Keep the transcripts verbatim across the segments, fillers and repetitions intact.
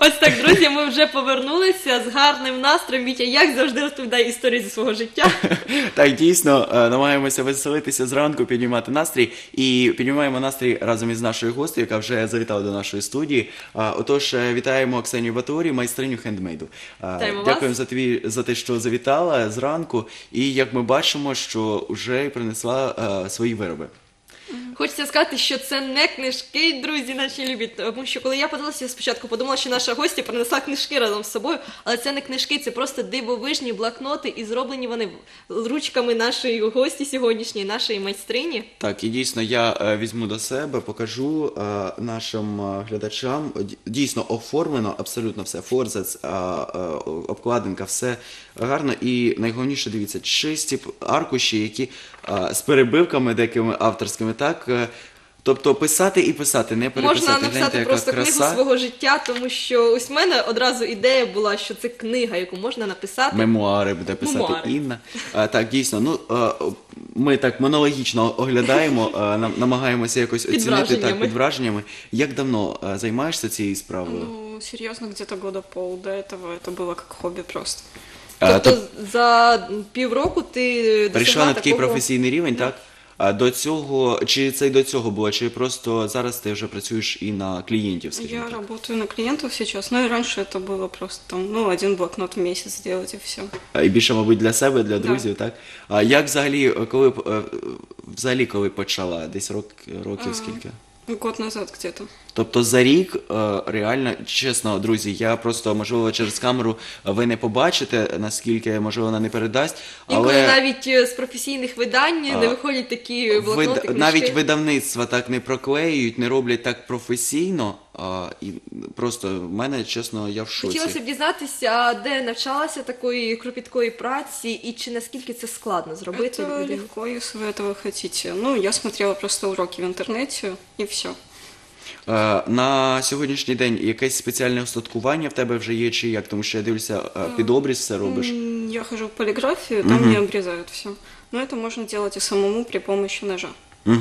Ось так, друзі, ми вже повернулися з гарним настроєм. Вітя, як завжди, розповідає історії зі свого життя. Так, дійсно, намагаємося веселитися зранку, піднімати настрій. І піднімаємо настрій разом із нашою гостею, яка вже завітала до нашої студії. Отож, вітаємо Ксенію Баторі, майстриню хендмейду. Вітаємо Дякуємо вас. за, тобі, за те, що завітала зранку. І як ми бачимо, що вже принесла а, свої вироби. Хочеться сказати, що це не книжки, друзі, наші любі, тому що коли я подивилася, спочатку подумала, що наша гостя принесла книжки разом з собою, але це не книжки, це просто дивовижні блокноти, і зроблені вони ручками нашої гості сьогоднішньої, нашої майстрині. Так, і дійсно я е, візьму до себе, покажу е, нашим е, глядачам. Д- Дійсно оформлено абсолютно все. Форзац, е, е, обкладинка, все гарно. І найголовніше, дивіться, чисті п- аркуші, які е, з перебивками деякими авторськими, так? Е, тобто писати і писати, не переписати. Можна Гляньте, написати яка просто краса. книгу свого життя, тому що ось в мене одразу ідея була, що це книга, яку можна написати. Мемуари буде писати Мемуари. Інна. А, так, дійсно, ну а, ми так монологічно оглядаємо, а, нам- намагаємося якось Під оцінити так, враженнями. під враженнями. Як давно а, займаєшся цією справою? Ну, серьезно, где-то года пол до этого это было как хобби просто. А, Тобто тоб- за півроку ти Перейшла досягла на такий такого... професійний рівень, так? А до цього, чи це й до цього було, чи просто зараз ти вже працюєш і на клієнтів, скажімо Я так? работаю на клиентов сейчас, но и раньше это было просто там, ну, один блокнот в месяц сделать и все. А, І більше, мабуть, для себе, для друзів, так? А як взагалі, коли е, взагалі коли почала? Десь рок, років А. скільки? Год назад где-то. Тобто за рік, е, реально, чесно, друзі, я просто, можливо, через камеру ви не побачите, наскільки, можливо, вона не передасть, Інколи але навіть е, з професійних видань не виходять такі блокноти, вид- книжки. навіть видавництва так не проклеюють, не роблять так професійно, а, і просто в мене, чесно, я в шоці. Хотілося б дізнатися, де навчалася такої кропіткої праці і чи наскільки це складно зробити. Это людині? легко, если вы этого хотите. Ну, я смотрела просто уроки в интернете и все. Е, На сьогоднішній день якесь спеціальне устаткування в тебе вже є, чи як? Тому що я дивлюся, е, під обріз все робиш. Я хожу в полиграфию, там мне обрезают все. Но это можно делать и самому при помощи ножа. Угу.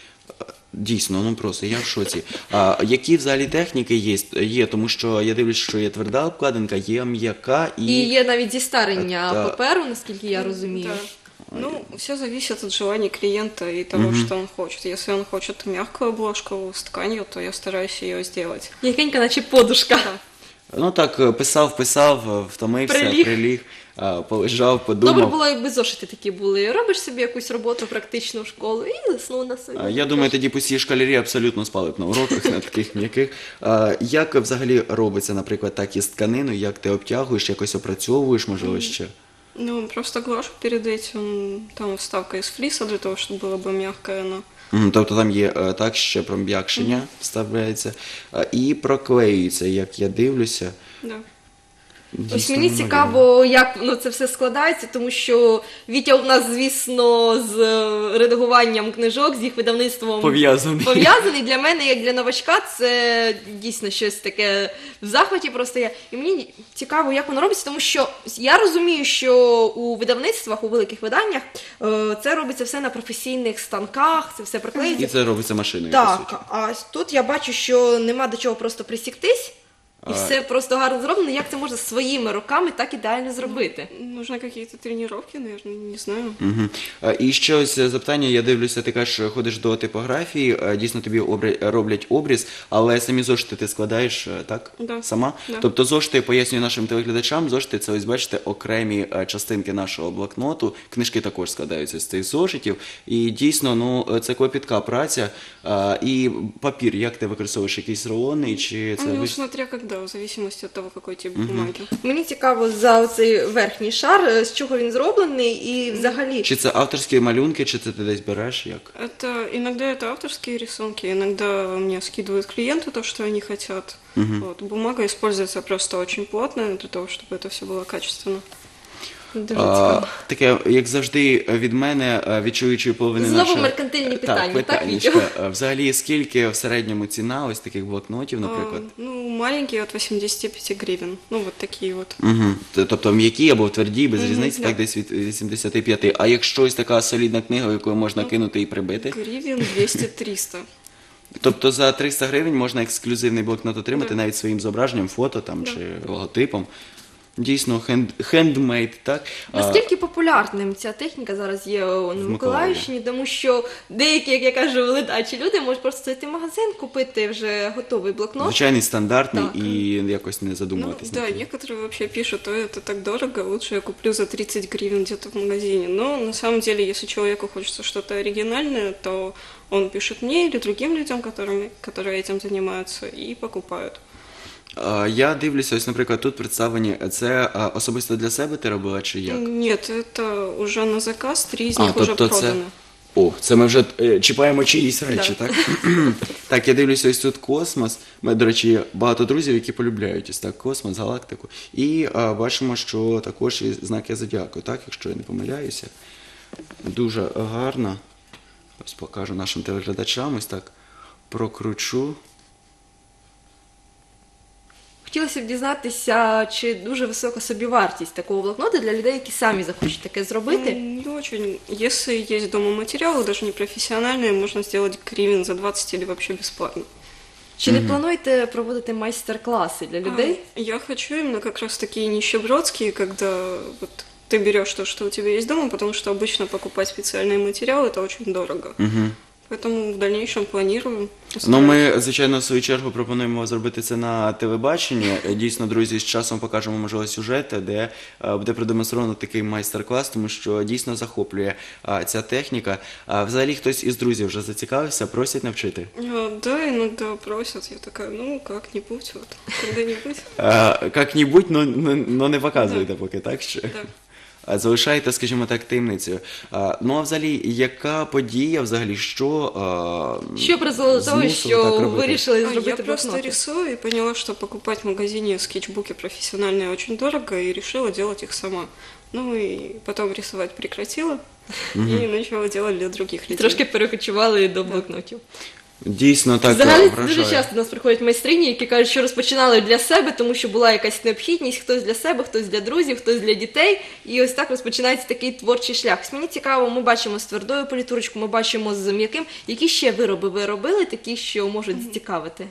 Дійсно, ну просто я в шоці. А які взагалі техніки є? Є, тому що я дивлюсь, що є тверда обкладинка, є м'яка і. І є навіть зістарення Та- паперу, наскільки я розумію. Да. Ну, все зависит от желаний клиента и того, что он хочет. Если он хочет мягкую обложку с тканью, то я стараюсь ее сделать. М'якенька, наче подушка. Ну так, е, писав, писав, е, втомився, Приліг. приліг, е, полежав, подумав. Добре було, якби зошити такі були. Робиш собі якусь роботу практичну в школу і заснув на собі. А, Я думаю, тоді пусті школярі абсолютно спали б на уроках, на таких м'яких. А, Як взагалі робиться, наприклад, так із тканиною, як ти обтягуєш, якось опрацьовуєш, можливо, ще? Ну, просто глажу перед этим, там вставка из флиса для того, чтобы было бы мягкое оно. Мгм, Тобто там є е, так, ще пром'якшення вставляється а, і проклеюється, як я дивлюся. Да. Ось Дійсно, мені неймовірно. цікаво, як ну, це все складається, тому що Вітя у нас, звісно, з е, редагуванням книжок, з їх видавництвом Пов'язаний. пов'язаний. Для мене, як для новачка, це дійсно щось таке в захваті просто я. І мені цікаво, як воно робиться, тому що я розумію, що у видавництвах, у великих виданнях, е, це робиться все на професійних станках, це все І приклеїться. це робиться машиною, по суті. Так, а тут я бачу, що нема до чого просто присіктись. І А. все просто гарно зроблено. Як це можна своїми руками так ідеально зробити? Нужны какие-то тренировки, наверное, не знаю. Мгм. А, І ще ось запитання, я дивлюся, ти кажеш, ходиш до типографії, а, дійсно тобі обря- роблять обріз, але самі зошити ти складаєш, е, так? Да. Сама? Да. Тобто зошити, пояснюю нашим телеглядачам, зошити це ось бачите окремі е, частинки нашого блокноту, книжки також складаються з цих зошитів, і дійсно, ну, це клопітка праця, а, і папір, як ти використовуєш, якийсь рулонний, чи це... Ну, ви- смотря когда, в зависимости от того, какой тип бумаги. Мені цікаво за оцей верхній шар, е, з чого він зроблений, і взагалі. Чи це авторські малюнки, чи це ти десь береш, як? Это иногда это авторские рисунки, иногда мне скидывают клиенты то, что они хотят. Вот, бумага используется просто очень плотная для того, чтобы это все было качественно. Дуже А, цікаво. таке, як завжди, від мене, е, від чоловічої половини Знову нашого- меркантильні питання, так, питаннячка. Вітю? Е, Взагалі, скільки в середньому ціна ось таких блокнотів, наприклад? А, ну, маленькие от восьмидесяти пяти гривен. Ну, вот такие вот. Угу. Тобто м'які або тверді, без Мгм, різниці, да. так десь від вісімдесят п'ять. А якщо ось така солідна книга, яку можна кинути і прибити? Гривен двести-триста. Тобто за триста гривень можна ексклюзивний блокнот отримати Да. навіть своїм зображенням, фото там Да. чи логотипом. Дійсно, хенд, хендмейд, так? А, Наскільки популярним ця техніка зараз є у Миколаєві. Миколаївщині, тому що деякі, як я кажу, ледачі люди можуть просто зайти в магазин, купити вже готовий блокнот. звичайний, стандартний Так. і якось не Ну, задумуватись. да, над тим. некоторые вообще пишут, ой, это так дорого, лучше я куплю за тридцать гривен где-то в магазине. Но на самом деле, если человеку хочется что-то оригинальное, то он пишет мне или другим людям, которыми, которые этим занимаются, и покупают. А, Я дивлюся, ось, наприклад, тут представлені, це а, особисто для себе ти робила чи як? Нет, это уже на заказ, три из А, них уже тобто це... проданы. О, це ми вже е, чіпаємо чиїсь речі, Да. так? Так, я дивлюся, ось тут космос. Ми, до речі, є багато друзів, які полюбляють ось так космос, галактику. І а, бачимо, що також і знаки зодіаку, так, якщо я не помиляюся. Дуже гарно. Ось покажу нашим телеглядачам, ось так прокручу. Хотілося б дізнатися, чи дуже висока собівартість такого блокнота для людей, які самі захочуть таке зробити. М, Не очень. Если есть дома материалы, даже не профессиональные, можно сделать гривен за двадцать или вообще бесплатно. Чи не плануєте проводити майстер-класи для людей? А, Я хочу именно как раз такие нищебродские, когда вот ты берешь то, что у тебя есть дома, потому что обычно покупать специальные материалы это очень дорого. Угу. Поэтому в дальнейшем планирую. Ну, устроить. ми, звичайно, в свою чергу пропонуємо зробити це на телебаченні. Дійсно, друзі, з часом покажемо, можливо, сюжети, де е, буде продемонстровано такий майстер-клас, тому що дійсно захоплює е, ця техніка. А взагалі хтось із друзів вже зацікавився, просять навчити. А, Да, иногда просят. Я такая, ну, как-нибудь, вот, когда-нибудь. Е, Як-небудь, но, но, но не показуєте поки, так? Ще? Да. А залишаєте, скажімо так, таємницею. А, Ну, а взагалі, яка подія, взагалі, що а, Що призвело до того, змусило так що робити? вирішили А, Я зробити просто блокноти? рисую и поняла, что покупать в магазине скетчбуки профессиональные очень дорого, и решила делать их сама. Ну и потом рисовать прекратила и начала делать для других людей. Трошки перекочували до блокнотів. Дійсно так Взагалі вражає. дуже часто до нас приходять майстрині, які кажуть, що розпочинали для себе, тому що була якась необхідність, хтось для себе, хтось для друзів, хтось для дітей. І ось так розпочинається такий творчий шлях. Ось мені цікаво, ми бачимо з твердою політурочкою, ми бачимо з м'яким. Які ще вироби ви робили, такі, що можуть зацікавити?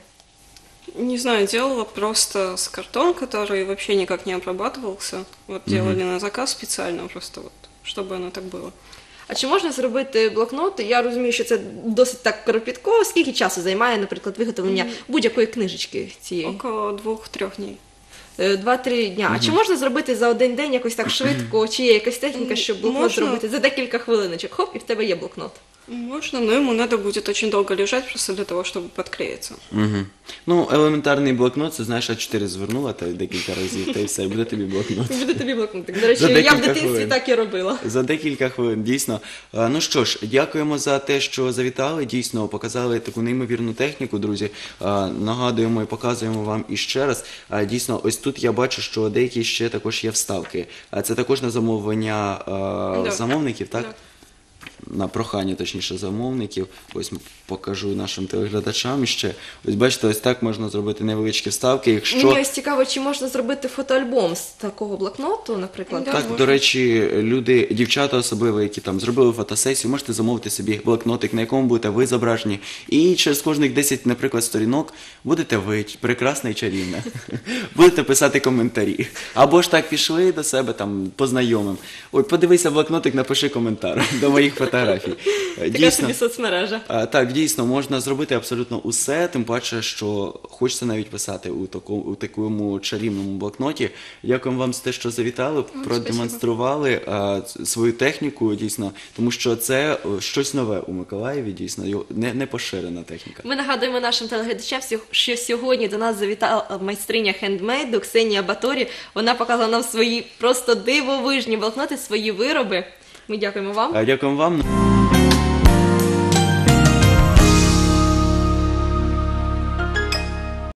Не знаю, делала просто с картон, который вообще никак не обрабатывался. Вот делали на заказ специально, просто вот, чтобы оно так было. А чи можна зробити блокноти? Я розумію, що це досить так кропітко. Скільки часу займає, наприклад, виготовлення будь-якої книжечки цієї? Около двух-трех дней. Е, Два-три дня. А чи можна зробити за один день якось так швидко? Чи є якась техніка, щоб блокнот Можна. зробити за декілька хвилиночок? Хоп, і в тебе є блокнот. Можно, но ему надо будет очень долго лежать просто для того, чтобы подклеиться. Угу. Ну, елементарний блокнот, це знаєш, а чотири звернула та й декілька разів, та й все, і буде тобі блокнот. Буде тобі блокнотик. До речі, За я в декілька дитинстві хвилин. так і робила. За декілька хвилин, дійсно. А, Ну що ж, дякуємо за те, що завітали, дійсно, показали таку неймовірну техніку, друзі. А, Нагадуємо і показуємо вам іще раз. А, Дійсно, ось тут я бачу, що деякі ще також є вставки. А це також на замовлення а, Да. замовників, так? Да. На прохання, точніше, замовників. Ось покажу нашим телеглядачам ще. Ось бачите, ось так можна зробити невеличкі вставки. Якщо Мені ось цікаво, чи можна зробити фотоальбом з такого блокноту, наприклад. Да. так, можна. до речі, люди, дівчата особливо, які там зробили фотосесію, можете замовити собі блокнотик, на якому будете ви зображені. І через кожних десять, наприклад, сторінок будете ви прекрасна і чарівна. Будете писати коментарі. Або ж так пішли до себе там по знайомим. Ой, подивися блокнотик, напиши коментар до моїх фотографій. Така собі соцмережа. А, Так, дійсно, можна зробити абсолютно усе, тим паче, що хочеться навіть писати у такому, у такому чарівному блокноті. Дякуємо вам за те, що завітали, продемонстрували а, ц- свою техніку, дійсно, тому що це о, щось нове у Миколаєві, дійсно, його- не, не поширена техніка. Ми нагадуємо нашим телеглядачам, сьо- що сьогодні до нас завітала майстриня хендмейду Ксенія Баторі. Вона показала нам свої просто дивовижні блокноти, свої вироби. Ми дякуємо вам. А, Дякуємо вам.